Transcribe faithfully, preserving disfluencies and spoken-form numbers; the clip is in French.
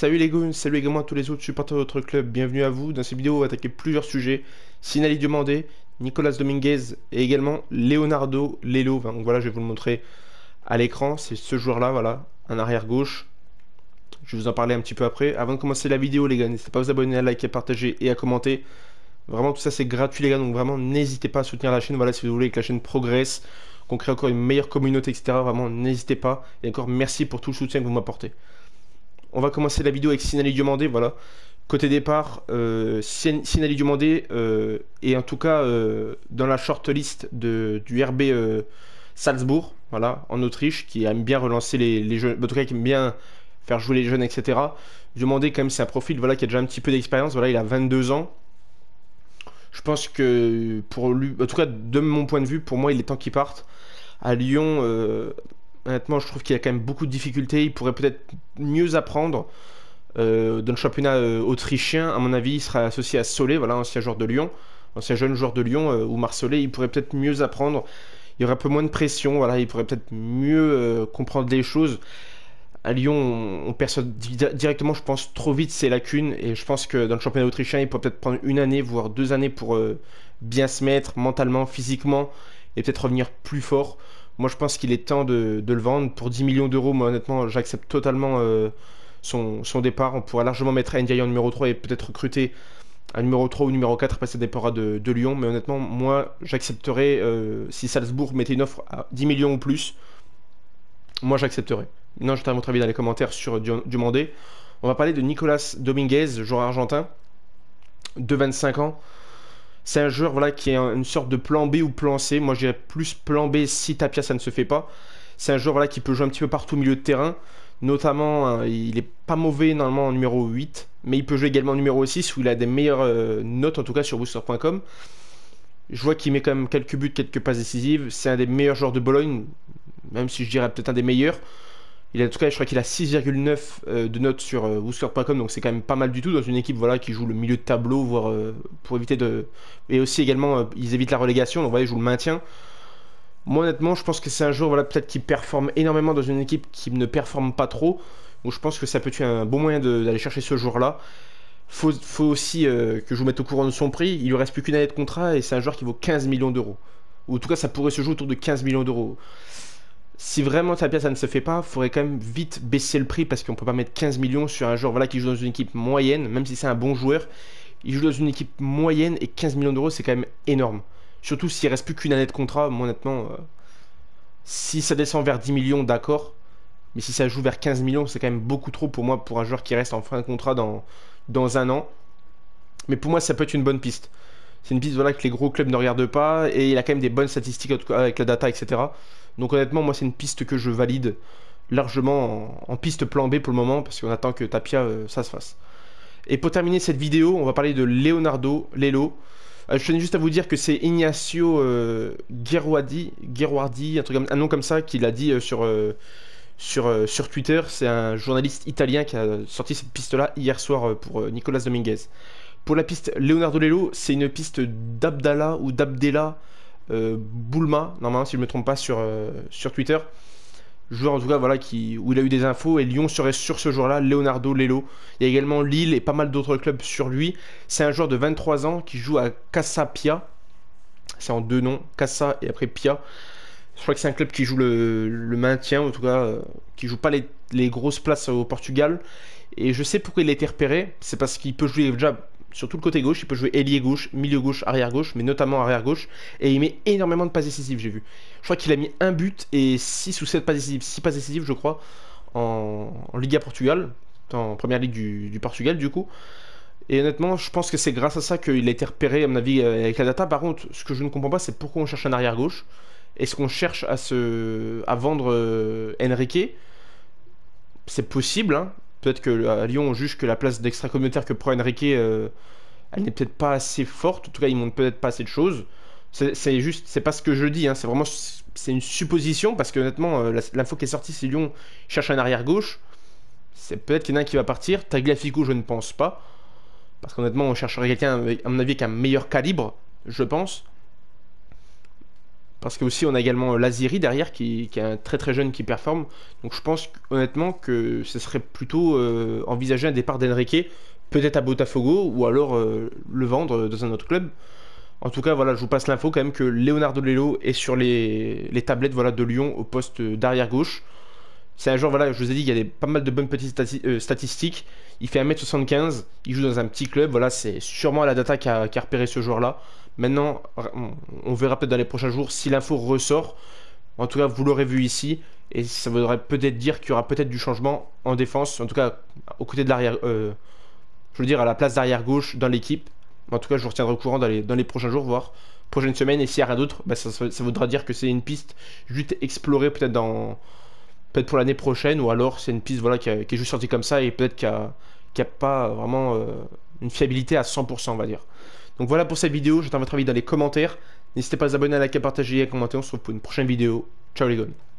Salut les goons, salut également à tous les autres supporters de notre club, bienvenue à vous. Dans cette vidéo, on va attaquer plusieurs sujets. Sinali Diomandé, Nicolas Dominguez et également Leonardo Lelo. Enfin, donc voilà, je vais vous le montrer à l'écran. C'est ce joueur-là, voilà, un arrière gauche. Je vais vous en parler un petit peu après. Avant de commencer la vidéo, les gars, n'hésitez pas à vous abonner, à liker, à partager et à commenter. Vraiment, tout ça c'est gratuit, les gars, donc vraiment, n'hésitez pas à soutenir la chaîne. Voilà, si vous voulez que la chaîne progresse, qu'on crée encore une meilleure communauté, et cetera. Vraiment, n'hésitez pas. Et encore, merci pour tout le soutien que vous m'apportez. On va commencer la vidéo avec Sinali Diomandé, voilà. Côté départ, euh, Sinali Diomandé euh, est en tout cas euh, dans la shortlist de, du R B euh, Salzbourg, voilà, en Autriche, qui aime bien relancer les, les jeunes, en tout cas qui aime bien faire jouer les jeunes, et cetera. Diomandé, quand même, c'est un profil voilà, qui a déjà un petit peu d'expérience, voilà, il a vingt-deux ans. Je pense que pour lui, en tout cas de mon point de vue, pour moi, il est temps qu'il parte. À Lyon, euh, honnêtement, je trouve qu'il y a quand même beaucoup de difficultés. Il pourrait peut-être mieux apprendre euh, dans le championnat euh, autrichien. À mon avis, il sera associé à Solé, voilà, ancien joueur de Lyon, ancien jeune joueur de Lyon, euh, ou Marsolé. Il pourrait peut-être mieux apprendre. Il y aurait un peu moins de pression, voilà, il pourrait peut-être mieux euh, comprendre les choses. À Lyon, on, on perçoit di directement, je pense, trop vite ses lacunes. Et je pense que dans le championnat autrichien, il pourrait peut-être prendre une année, voire deux années pour euh, bien se mettre mentalement, physiquement, et peut-être revenir plus fort. Moi, je pense qu'il est temps de, de le vendre pour dix millions d'euros. Moi, honnêtement, j'accepte totalement euh, son, son départ. On pourrait largement mettre Ndiaye en numéro trois et peut-être recruter un numéro trois ou numéro quatre. Après, ça dépendra de, de Lyon. Mais honnêtement, moi, j'accepterais euh, si Salzbourg mettait une offre à dix millions ou plus. Moi, j'accepterais. Non, j'attends votre avis dans les commentaires sur Diomandé. On va parler de Nicolas Dominguez, joueur argentin de vingt-cinq ans. C'est un joueur voilà, qui est une sorte de plan B ou plan C. Moi, je dirais plus plan B si Tapia, ça ne se fait pas. C'est un joueur voilà, qui peut jouer un petit peu partout au milieu de terrain. Notamment, hein, il est pas mauvais normalement en numéro huit. Mais il peut jouer également en numéro six où il a des meilleures euh, notes, en tout cas sur booster point com. Je vois qu'il met quand même quelques buts, quelques passes décisives. C'est un des meilleurs joueurs de Bologne. Même si je dirais peut-être un des meilleurs. Il a, en tout cas, je crois qu'il a six virgule neuf euh, de notes sur euh, booster point com, donc c'est quand même pas mal du tout dans une équipe voilà, qui joue le milieu de tableau, voire euh, pour éviter de... Et aussi également, euh, ils évitent la relégation, donc voilà, ils jouent le maintien. Moi honnêtement, je pense que c'est un joueur voilà, peut-être qui performe énormément dans une équipe qui ne performe pas trop. Donc je pense que ça peut être un bon moyen d'aller chercher ce joueur-là. Faut, faut aussi euh, que je vous mette au courant de son prix. Il lui reste plus qu'une année de contrat et c'est un joueur qui vaut quinze millions d'euros. Ou en tout cas, ça pourrait se jouer autour de quinze millions d'euros. Si vraiment Tapia ça ne se fait pas, il faudrait quand même vite baisser le prix parce qu'on peut pas mettre quinze millions sur un joueur voilà, qui joue dans une équipe moyenne, même si c'est un bon joueur. Il joue dans une équipe moyenne et quinze millions d'euros c'est quand même énorme. Surtout s'il reste plus qu'une année de contrat, moi honnêtement, euh, si ça descend vers dix millions, d'accord. Mais si ça joue vers quinze millions, c'est quand même beaucoup trop pour moi, pour un joueur qui reste en fin de contrat dans, dans un an. Mais pour moi, ça peut être une bonne piste. C'est une piste voilà, que les gros clubs ne regardent pas et il a quand même des bonnes statistiques avec la data, et cetera. Donc honnêtement, moi c'est une piste que je valide largement en, en piste plan B pour le moment parce qu'on attend que Tapia euh, ça se fasse. Et pour terminer cette vidéo, on va parler de Leonardo Lelo. Euh, je tenais juste à vous dire que c'est Ignacio euh, Guerwardi, Guerwardi, un, truc comme, un nom comme ça, qu'il a dit euh, sur, euh, sur, euh, sur Twitter. C'est un journaliste italien qui a sorti cette piste-là hier soir euh, pour euh, Nicolas Dominguez. Pour la piste Leonardo Lelo, c'est une piste d'Abdallah ou d'Abdella euh, Boulma, normalement si je ne me trompe pas sur, euh, sur Twitter. Joueur en tout cas voilà, qui, où il a eu des infos et Lyon serait sur ce joueur-là, Leonardo Lelo. Il y a également Lille et pas mal d'autres clubs sur lui. C'est un joueur de vingt-trois ans qui joue à Casa Pia. C'est en deux noms, Casa et après Pia. Je crois que c'est un club qui joue le, le maintien, en tout cas, euh, qui joue pas les, les grosses places au Portugal. Et je sais pourquoi il a été repéré. C'est parce qu'il peut jouer déjà sur tout le côté gauche. Il peut jouer ailier gauche, milieu gauche, arrière gauche, mais notamment arrière gauche. Et il met énormément de passes décisives, j'ai vu. Je crois qu'il a mis un but et six ou sept passes décisives. six passes décisives, je crois, en, en Liga Portugal, en première ligue du, du Portugal, du coup. Et honnêtement, je pense que c'est grâce à ça qu'il a été repéré, à mon avis, avec la data. Par contre, ce que je ne comprends pas, c'est pourquoi on cherche un arrière gauche. Est-ce qu'on cherche à, se, à vendre euh, Enrique? C'est possible, hein. Peut-être qu'à Lyon, on juge que la place d'extra-communautaire que prend Enrique, euh, elle n'est peut-être pas assez forte. En tout cas, il montre peut-être pas assez de choses. C'est juste, c'est pas ce que je dis, hein. C'est vraiment, c'est une supposition, parce que honnêtement, euh, l'info qui est sortie, c'est Lyon cherche un arrière-gauche. C'est peut-être qu'il y en a un qui va partir. Tagliafico, je ne pense pas. Parce qu'honnêtement, on chercherait quelqu'un, à mon avis, avec un meilleur calibre, je pense. Parce que aussi on a également Laziri derrière qui, qui est un très très jeune qui performe. Donc je pense honnêtement que ce serait plutôt euh, envisager un départ d'Enrique, peut-être à Botafogo ou alors euh, le vendre dans un autre club. En tout cas, voilà, je vous passe l'info quand même que Leonardo Lello est sur les, les tablettes voilà, de Lyon au poste d'arrière gauche. C'est un joueur, voilà, je vous ai dit, il y a des, pas mal de bonnes petites stati- euh, statistiques. Il fait un mètre soixante-quinze, il joue dans un petit club. Voilà, c'est sûrement la data qui a, qui a repéré ce joueur-là. Maintenant, on, on verra peut-être dans les prochains jours si l'info ressort. En tout cas, vous l'aurez vu ici. Et ça voudrait peut-être dire qu'il y aura peut-être du changement en défense. En tout cas, aux côtés de l'arrière. Euh, je veux dire, à la place d'arrière gauche dans l'équipe. En tout cas, je vous retiendrai au courant dans les, dans les prochains jours, voire prochaines semaines. Et s'il n'y a rien d'autre, bah, ça, ça, ça voudra dire que c'est une piste juste explorée peut-être dans peut-être pour l'année prochaine, ou alors c'est une piste voilà, qui, a- qui est juste sortie comme ça et peut-être qu'il n'y a, pas vraiment euh, une fiabilité à cent pour cent, on va dire. Donc voilà pour cette vidéo, j'attends votre avis dans les commentaires. N'hésitez pas à vous abonner, à liker, à partager et à commenter. On se retrouve pour une prochaine vidéo. Ciao les gars.